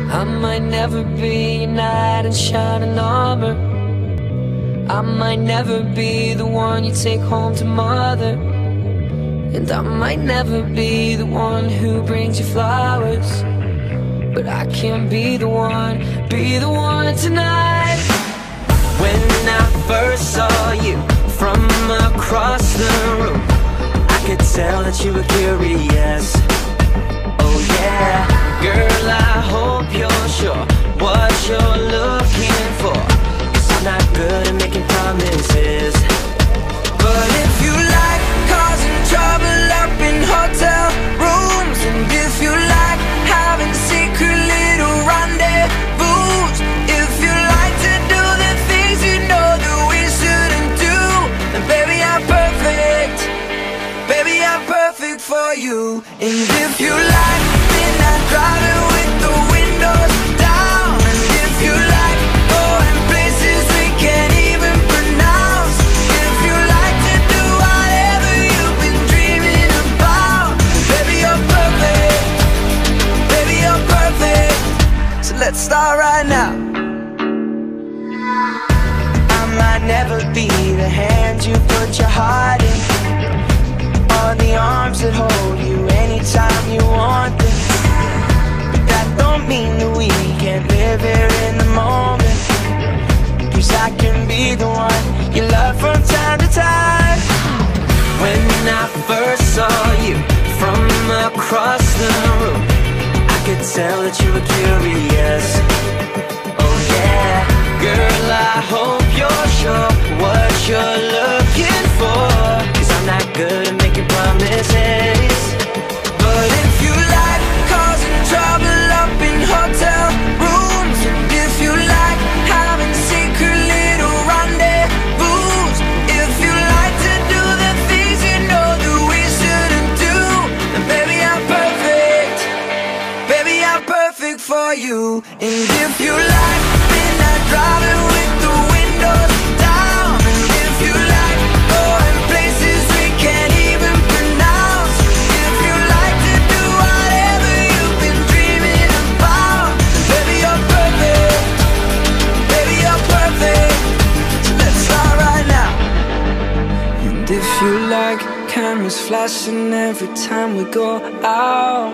I might never be a knight in shining armor. I might never be the one you take home to mother. And I might never be the one who brings you flowers, but I can be the one tonight. When I first saw you from across the room, I could tell that you were curious. Oh yeah, girl, I hope you're sure what you're looking for, 'cause I'm not good at making promises. But if you like causing trouble up in hotel rooms, and if you like having secret little rendezvous, if you like to do the things you know that we shouldn't do, then baby, I'm perfect. Baby, I'm perfect for you. And if you like midnight driving with the windows down, and if you like going places we can't even pronounce, if you like to do whatever you've been dreaming about, baby, you're perfect. Baby, you're perfect. So let's start right now. I might never be the hand you put your heart in, or the arms that hold you anytime you want them. But that don't mean that we can't live here in the moment, 'cause I can be the one you love from time to time. When I first saw you from across the room, I could tell that you were curious. Oh yeah, girl, I hope you're sure what you're looking for, 'cause I'm not good at making promises. But if you like causing trouble up in hotel rooms, and if you like having secret little rendezvous, if you like to do the things you know that we shouldn't do, then baby, I'm perfect. Baby, I'm perfect for you. And if you like midnight driving with the windows down, and if you like going places we can't even pronounce, if you like to do whatever you've been dreaming about, baby, you're perfect. Baby, you're perfect. So let's start right now. And if you like cameras flashing every time we go out,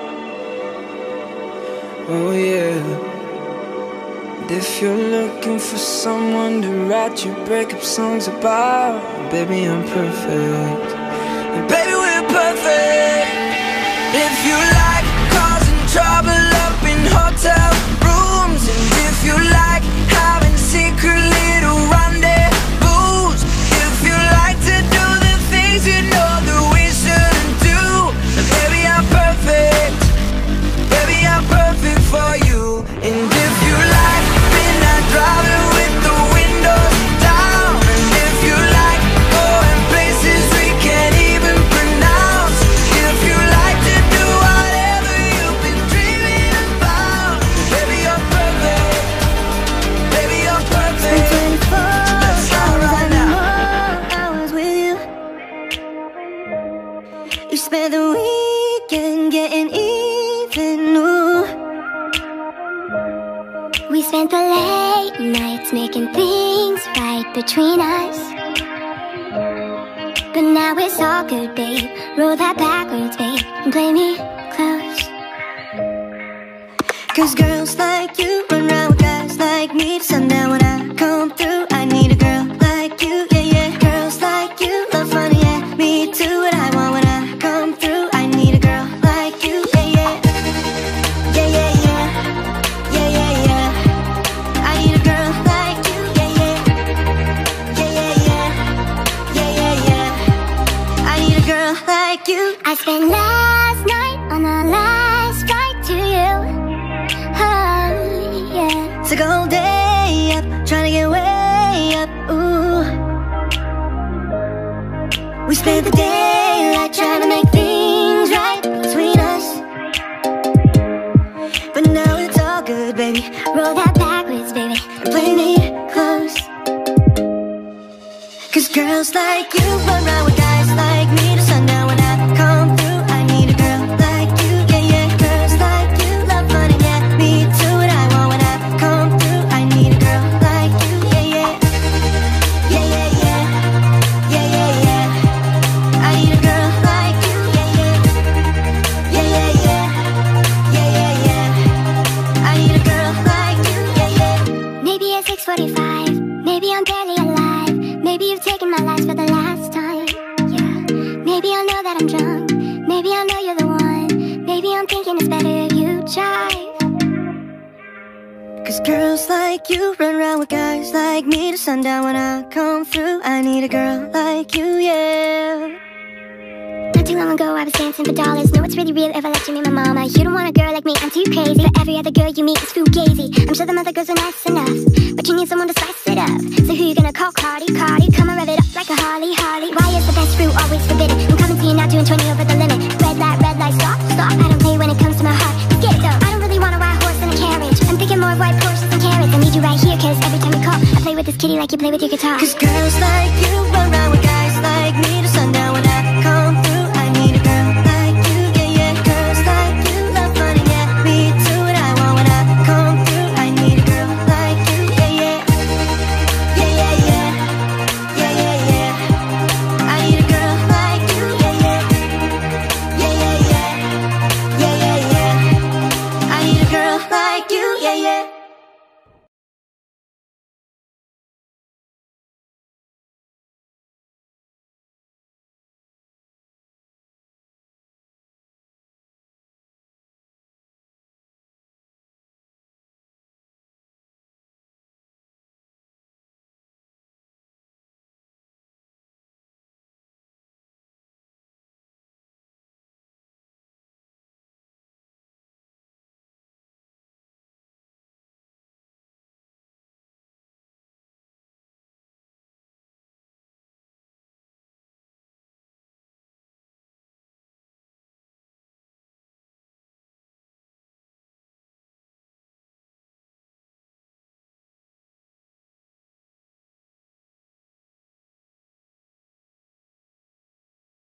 oh yeah. And if you're looking for someone to write your breakup songs about, baby, I'm perfect. And baby, we're perfect. If you like causing trouble up in hotel rooms, and if you like having secret little rendezvous, if you like to do the things you know that we shouldn't do, then baby, I'm perfect. Baby, I'm perfect for you. And if you like midnight driving with the windows down, and if you like going places we can't even pronounce, if you like to do whatever you've been dreaming about, baby, you're perfect. Baby, you're perfect. Spent 24 Let's start right now. hours with you. You spent the weekend getting even. Ooh. We spent the late nights making things right between us. But now it's all good, babe. Roll that backwards, babe, and play me close. 'Cause girls like you run around with guys like me till sundown. When I come through, I need a girl like you, yeah, yeah. Girls like you love fun, yeah. Me too, what I want when I come through. I need a girl like you, yeah, yeah. Yeah, yeah, yeah. Yeah, yeah, yeah. I need a girl like you, yeah, yeah. Yeah, yeah, yeah. Yeah, yeah, yeah. I need a girl like you. I spent last night on the last flight to you. Oh, yeah. Took a whole day up, trying to get way up, ooh. We spent the daylight trying to make things right between us. But now it's all good, baby. Roll that backwards, baby, and play me close. 'Cause girls like you run around with guys like me till sundown. When I come through, I need a girl like you, yeah, yeah. Girls like you love fun, and yeah, me too. girl like you, yeah, yeah. Yeah, yeah, yeah. Yeah, yeah, yeah. I need a girl like you, yeah, yeah. Maybe it's 6:45, maybe I'm barely alive. Maybe you've taken my life for the last time, yeah. Maybe I know that I'm drunk, maybe I know you're the one. Maybe I'm thinking it's better if you try. 'Cause girls like you run around with guys like me to sundown. When I come through, I need a girl like you, yeah. Not too long ago I was dancing for dollars. Know it's really real if I let you meet my mama. You don't want a girl like me, I'm too crazy. But every other girl you meet is fugazi. I'm sure them other girls are nice enough, but you need someone to spice it up. So who you gonna call? Cardi, Cardi. Come and rev it up like a Harley, Harley. Why is the best fruit always forbidden? I'm coming to you now, doing 20 over the limit. Red light, stop, stop. I don't play when it comes to my heart. Let's get it though. I don't really want a white horse and a carriage. I'm thinking more of white Porsches and carrots. I need you right here, 'cause every time you call I play with this kitty like you play with your guitar. 'Cause girls like you